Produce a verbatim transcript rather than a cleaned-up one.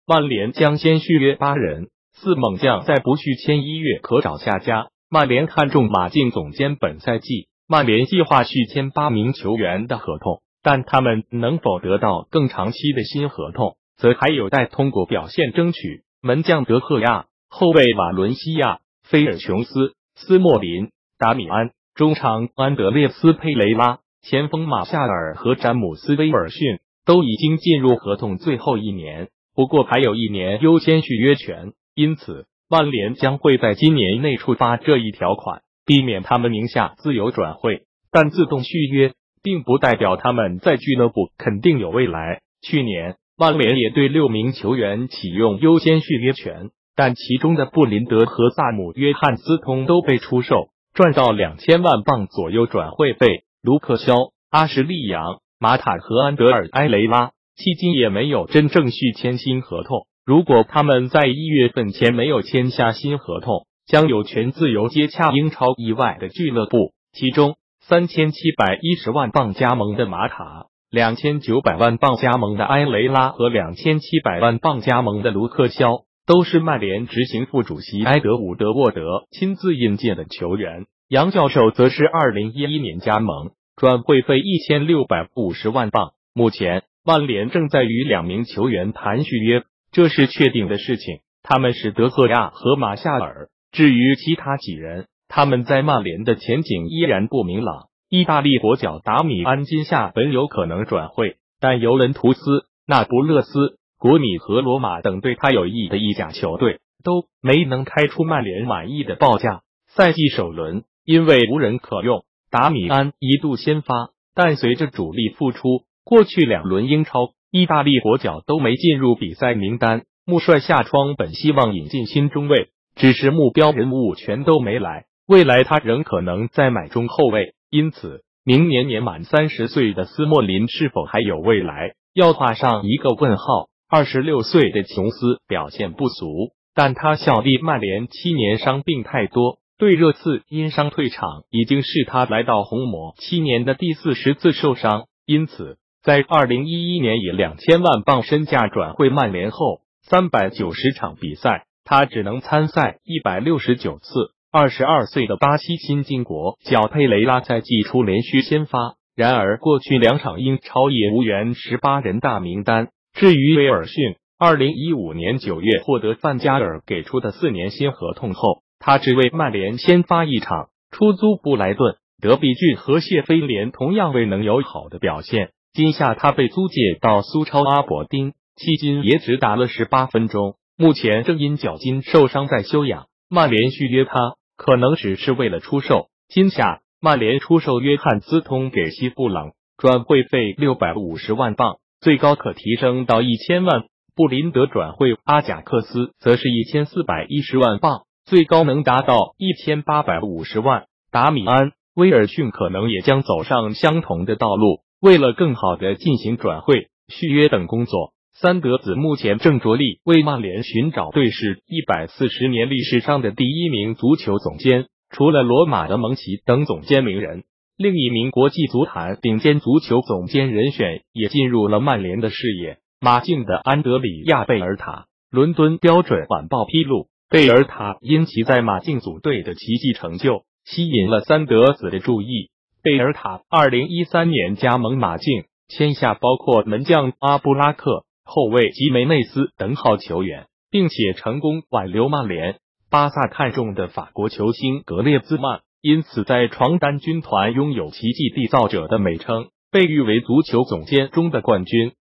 曼联将先续约八人，四猛将在不续签一月可找下家。曼联看中马竞总监，本赛季曼联计划续签八名球员的合同，但他们能否得到更长期的新合同，则还有待通过表现争取。门将德赫亚、后卫瓦伦西亚、菲尔琼斯、斯莫林、达米安，中场安德烈斯佩雷拉，前锋马夏尔和詹姆斯威尔逊都已经进入合同最后一年，不过还有一年优先续约权，因此曼联将会在今年内触发这一条款，避免他们名下自由转会。但自动续约并不代表他们在俱乐部肯定有未来。去年曼联也对六名球员启用优先续约权，但其中的布林德和萨姆约翰斯通都被出售，赚到两千万镑左右转会费。卢克肖、阿什利杨、马塔和安德尔埃雷拉迄今也没有真正续签新合同。如果他们在一月份前没有签下新合同，将有权自由接洽英超以外的俱乐部，其中三千七百一十万镑加盟的马塔、两千九百万镑加盟的埃雷拉和两千七百万镑加盟的卢克肖，都是曼联执行副主席埃德伍德沃德亲自引荐的球员。杨教授则是二零一一年加盟，转会费一千六百五十万镑。目前曼联正在与两名球员谈续约，这是确定的事情，他们是德赫亚和马夏尔。至于其他几人，他们在曼联的前景依然不明朗。意大利国脚达米安今夏本有可能转会，但尤文图斯、那不勒斯、国米和罗马等对他有意的意甲球队都没能开出曼联满意的报价。赛季首轮因为无人可用，达米安一度先发，但随着主力复出，过去两轮英超意大利国脚都没进入比赛名单。穆帅下窗本希望引进新中卫，只是目标人物全都没来，未来他仍可能再买中后卫，因此明年年满三十岁的斯莫林是否还有未来，要画上一个问号。二十六岁的琼斯表现不俗，但他效力曼联七年伤病太多，对热刺因伤退场，已经是他来到红魔七年的第四十次受伤，因此在二零一一年以两千万镑身价转会曼联后，三百九十场比赛他只能参赛一百六十九次。二十二岁的巴西新晋国脚佩雷拉在季初连续先发，然而过去两场英超也无缘十八人大名单。至于威尔逊，二零一五年九月获得范加尔给出的四年新合同后，他只为曼联先发一场，出租布莱顿、德比郡和谢菲联同样未能有好的表现。今夏他被租借到苏超阿伯丁，迄今也只打了十八分钟，目前正因脚筋受伤在休养。曼联续约他可能只是为了出售。今夏曼联出售约翰斯通给西布朗，转会费六百五十万镑，最高可提升到一千万。布林德转会阿贾克斯则是一千四百一十万镑，最高能达到一千八百五十万。达米安、威尔逊可能也将走上相同的道路，为了更好的进行转会、续约等工作，三德子目前正着力为曼联寻找队史一百四十年历史上的第一名足球总监。除了罗马的蒙奇等总监名人，另一名国际足坛顶尖足球总监人选也进入了曼联的视野。马竞的安德里亚·贝尔塔。伦敦标准晚报披露，贝尔塔因其在马竞组队的奇迹成就，吸引了三德子的注意。贝尔塔二零一三年加盟马竞，签下包括门将阿布拉克、后卫吉梅内斯等好球员，并且成功挽留曼联。巴萨看中的法国球星格列兹曼，因此在床单军团拥有奇迹缔造者的美称，被誉为足球总监中的冠军。